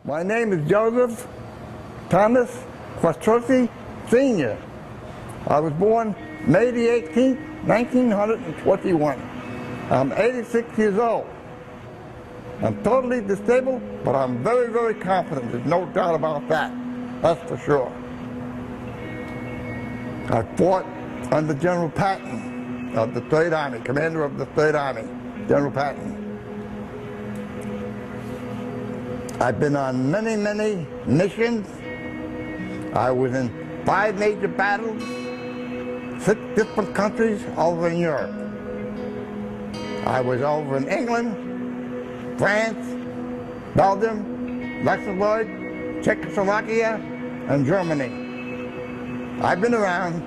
My name is Joseph Thomas Quattrosi Sr. I was born May the 18th, 1921. I'm 86 years old. I'm totally disabled, but I'm very, very confident. There's no doubt about that. That's for sure. I fought under General Patton of the Third Army, commander of the Third Army, General Patton. I've been on many, many missions. I was in 5 major battles, 6 different countries over in Europe. I was over in England, France, Belgium, Luxembourg, Czechoslovakia, and Germany. I've been around,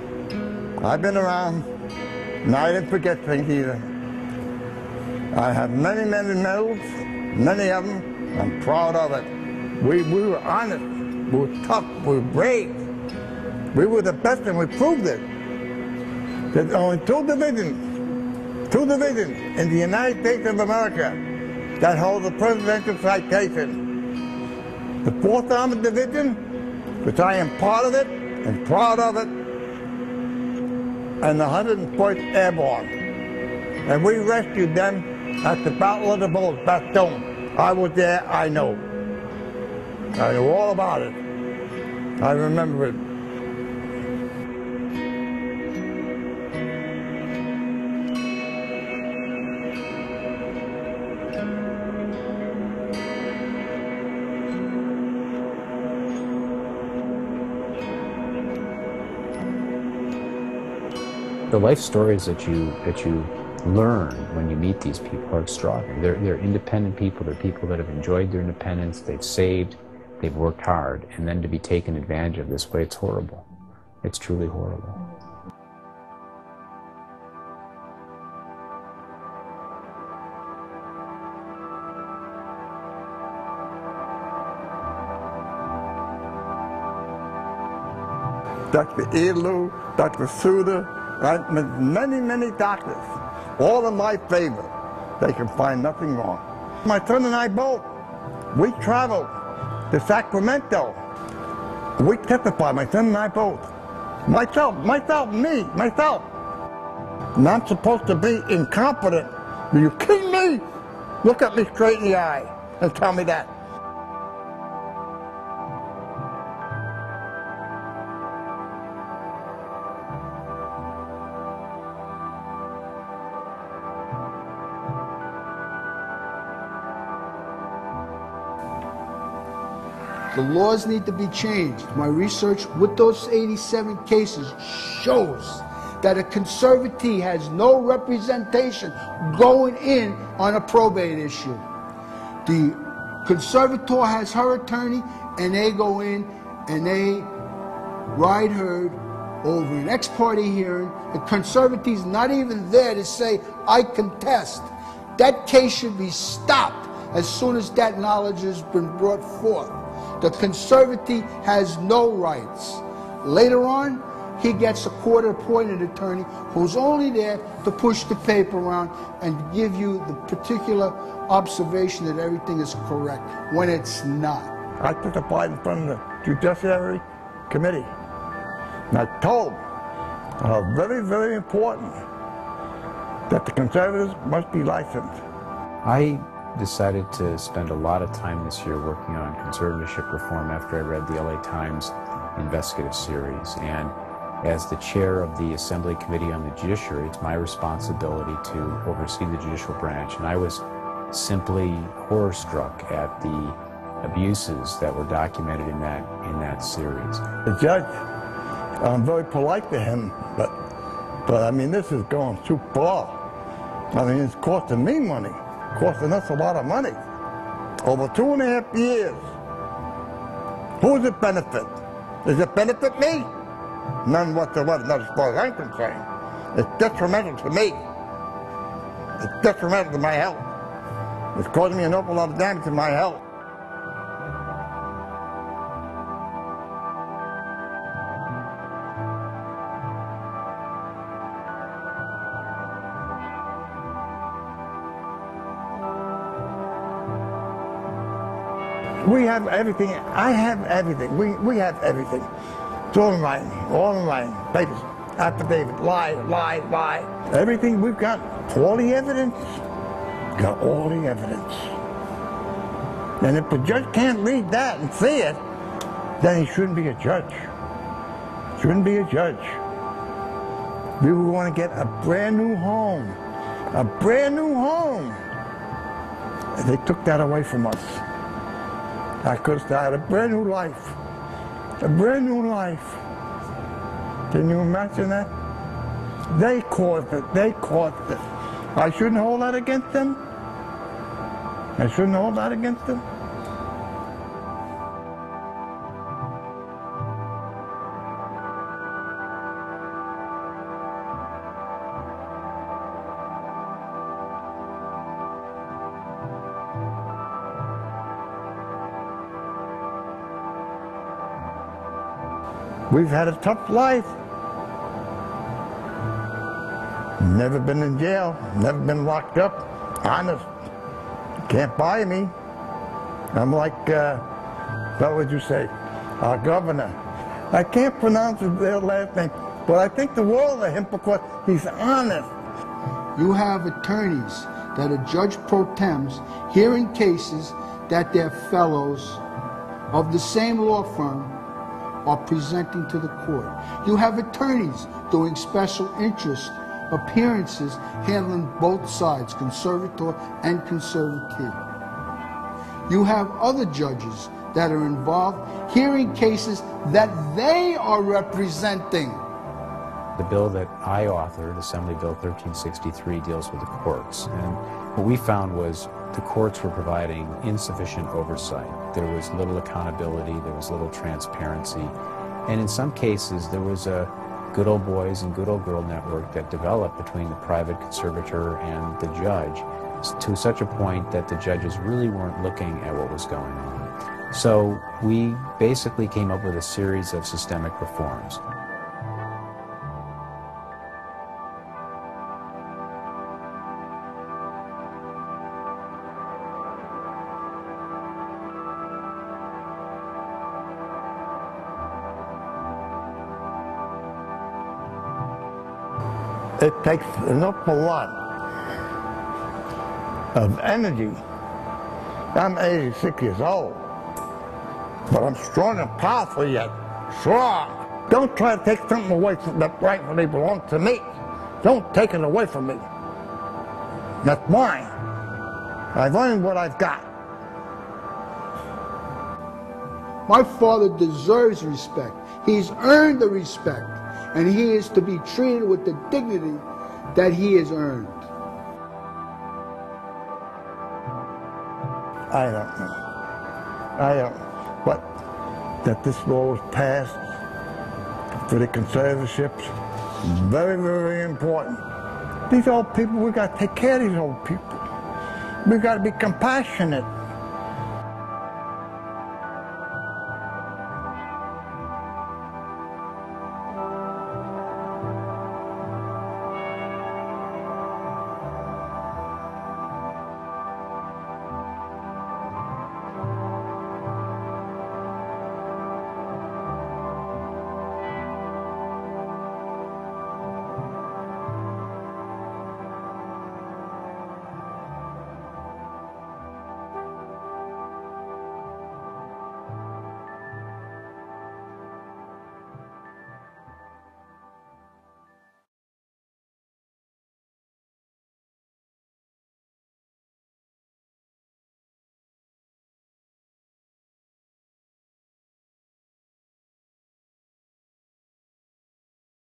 and I didn't forget things either. I have many, many medals, many of them. I'm proud of it. We were honest, we were tough, we were brave. We were the best and we proved it. There's only 2 divisions in the United States of America that hold the presidential citation. The 4th Armored Division, which I am part of it and proud of it, and the 101st Airborne. And we rescued them at the Battle of the Bulge, Bastogne. I was there, I know. I know all about it. I remember it. The life stories that you learn when you meet these people are extraordinary. They're independent people. They're people that have enjoyed their independence. They've saved. They've worked hard. And then to be taken advantage of this way, it's horrible. It's truly horrible. Dr. Elu, Dr. Suda, many, many doctors, all in my favor. They can find nothing wrong. My son and I both, we traveled to Sacramento. We testified, my son and I both. Myself. And I'm supposed to be incompetent. Are you kidding me? Look at me straight in the eye and tell me that. The laws need to be changed. My research with those 87 cases shows that a conservatee has no representation going in on a probate issue. The conservator has her attorney, and they go in and they ride herd over an ex parte hearing. The conservatee's not even there to say, I contest. That case should be stopped as soon as that knowledge has been brought forth. The conservatee has no rights. Later on, he gets a court-appointed attorney who's only there to push the paper around and give you the particular observation that everything is correct, when it's not. I testified in front of the Judiciary Committee, and I told how very, very important that the conservatives must be licensed. I decided to spend a lot of time this year working on conservatorship reform after I read the LA Times investigative series. And as the chair of the Assembly Committee on the Judiciary, it's my responsibility to oversee the judicial branch. And I was simply horror-struck at the abuses that were documented in that series. The judge, I'm very polite to him, but I mean, this is going too far. I mean, it's costing me money. Costing us a lot of money. Over 2.5 years. Who does it benefit? Does it benefit me? None whatsoever, not as far as I'm concerned. It's detrimental to me. It's detrimental to my health. It's causing me an awful lot of damage to my health. We have everything. I have everything. We have everything. It's all in writing. All in writing. Papers. Affidavit. Lie. Everything we've got. All the evidence. Got all the evidence. And if the judge can't read that and see it, then he shouldn't be a judge. Shouldn't be a judge. We want to get a brand new home. A brand new home. And they took that away from us. I could have started a brand new life. A brand new life. Can you imagine that? They caused it. They caused it. I shouldn't hold that against them. I shouldn't hold that against them. We've had a tough life. Never been in jail, never been locked up. Honest. Can't buy me. I'm like, what would you say? Our governor. I can't pronounce their last name, but I think the world of him because he's honest. You have attorneys that are judge pro tems hearing cases that their fellows of the same law firm are presenting to the court. You have attorneys doing special interest appearances handling both sides, conservator and conservatee. You have other judges that are involved hearing cases that they are representing. The bill that I authored, Assembly Bill 1363, deals with the courts. And what we found was the courts were providing insufficient oversight. There was little accountability, there was little transparency, and in some cases there was a good old boys and good old girl network that developed between the private conservator and the judge to such a point that the judges really weren't looking at what was going on. So we basically came up with a series of systemic reforms. It takes an awful lot of energy. I'm 86 years old, but I'm strong and powerful yet. Strong. Don't try to take something away from that rightfully belongs to me. Don't take it away from me. That's mine. I've earned what I've got. My father deserves respect. He's earned the respect. And he is to be treated with the dignity that he has earned. I don't know. I don't. But that this law was passed for the conservatorships, very, very important. These old people, we got to take care of these old people. We got to be compassionate.